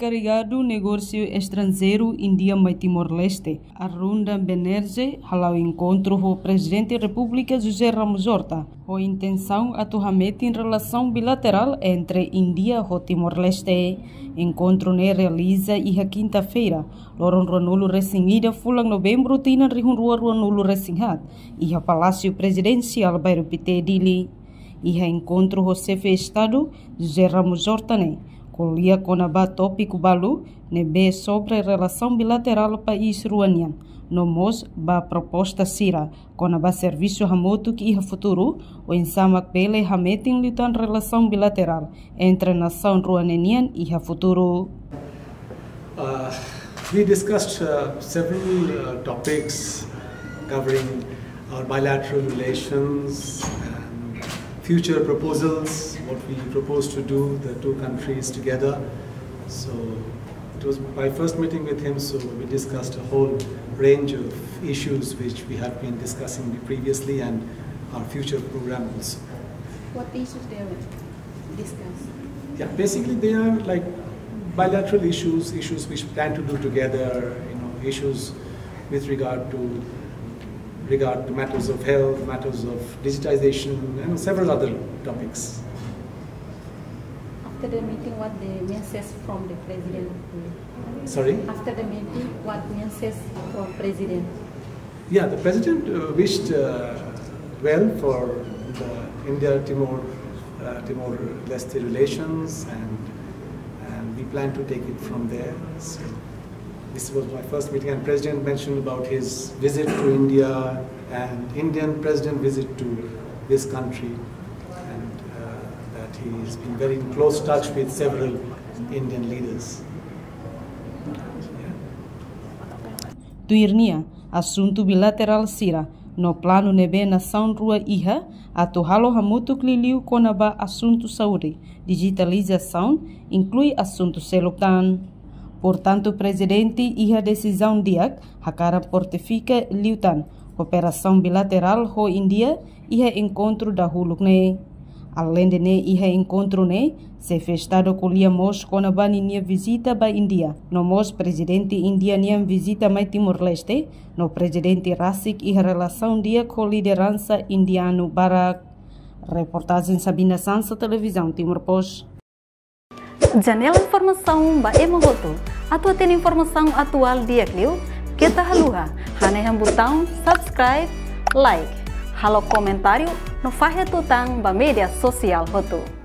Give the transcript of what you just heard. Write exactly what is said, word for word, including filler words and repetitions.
encarregado do negócio estrangeiro Índia e Timor-Leste, Aruna Banerjee, ao encontro com o presidente da República José Ramos Horta, com intenção atualmente em relação bilateral entre Índia e Timor-Leste. Encontro ne realiza e quinta-feira, loron Ronulu Resingida, fulang novembro, tina rihun rua Ronulu Resinghat, e a Palácio Presidencial Bairro Pite Dili. E a encontro com o chefe de Estado, José Ramos Horta, ne, colia com a tópico balu, nebe sobre a relação bilateral país ruanian. No mos, ba proposta sira, com a serviço remoto que ia futuro, o ensama pele hameting lutan relação bilateral entre a nação ruanenian e a futuro. Uh, we discussed uh, several uh, topics covering our bilateral relations and future proposals, what we propose to do, the two countries together. So it was my first meeting with him, so we discussed a whole range of issues which we have been discussing previously and our future program also. What issues they discussed? Yeah, basically they are like bilateral issues, issues which we plan to do together, you know, issues with regard to regard to matters of health, matters of digitization, and several other topics. After the meeting, what the message from the president? Sorry? After the meeting, what message from president? Yeah, the president uh, wished uh, well for the India-Timor uh, Timor-Leste relations, and and we plan to take it from there. So this was my first meeting, and President mentioned about his visit to India and Indian President visit to this country, and uh, that he has been very in close touch with several Indian leaders. Tuirnia, assunto bilateral sira, no plano nebe nação rua iha, atuhalo hamutu kliliu konaba assunto saúde, digitalização, inclui assunto selutan. Portanto, o presidente iha decisão diak, hakara portifica liutan, cooperação bilateral ho India, iha encontro da huluk-ne. Além de ne iha encontro ne, se festado colia mos konaba ninia visita ba India. No mos presidente India niam visita mai Timor-Leste, no presidente Rasik iha relação dia com liderança indiano Barak. Reportagem Sabina Sansa, Televisão Timor-Post. Janela informação ba emohoto. Atua tem informação atual dia kliu. Kita haluha. Haneham botão subscribe, like. Halo comentário no fahe tutang ba media sosial hotu.